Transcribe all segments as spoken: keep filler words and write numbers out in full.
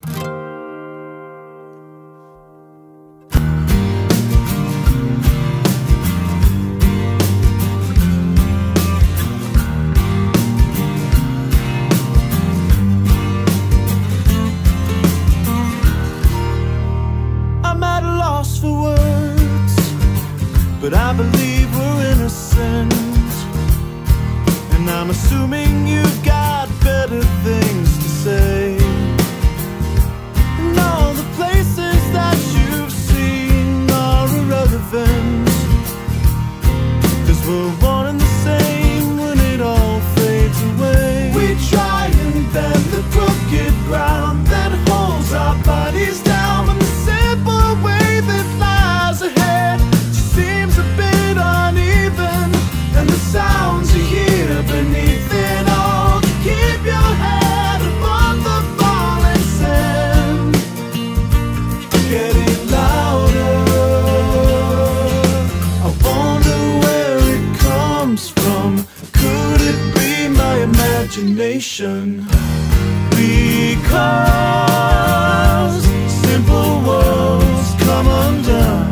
For words, but I believe we're innocent, and I'm assuming you've got better things to say. And all the places that you've seen are irrelevant, 'cause we're one and the same when it all fades away. We try and bend the crooked ground that holds our bodies down, and the simple way that lies ahead just seems a bit uneven, and the sounds you hear beneath it all to keep your head above the falling sand getting louder. I wonder where it comes from. Could it be my imagination? Because simple words come undone,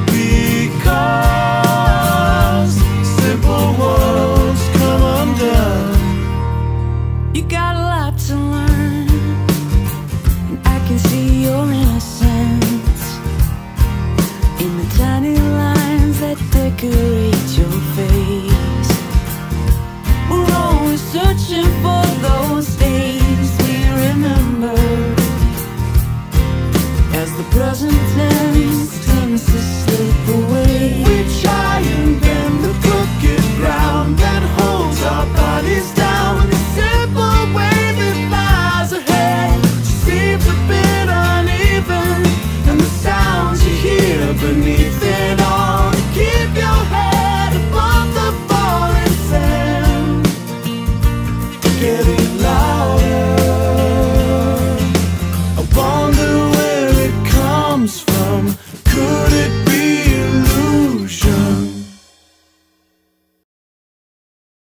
because simple words come undone. You got a lot to learn, and I can see your innocence in the tiny lines that decorate your face. We're always searching for those days we remember, as the present tense tends to slip away. We try and bend the crooked ground that holds our bodies down, and the simple way that lies ahead just seems a bit uneven, and the sounds you hear beneath it all to keep your head above the falling sand getting louder. I wonder where it comes from. Could it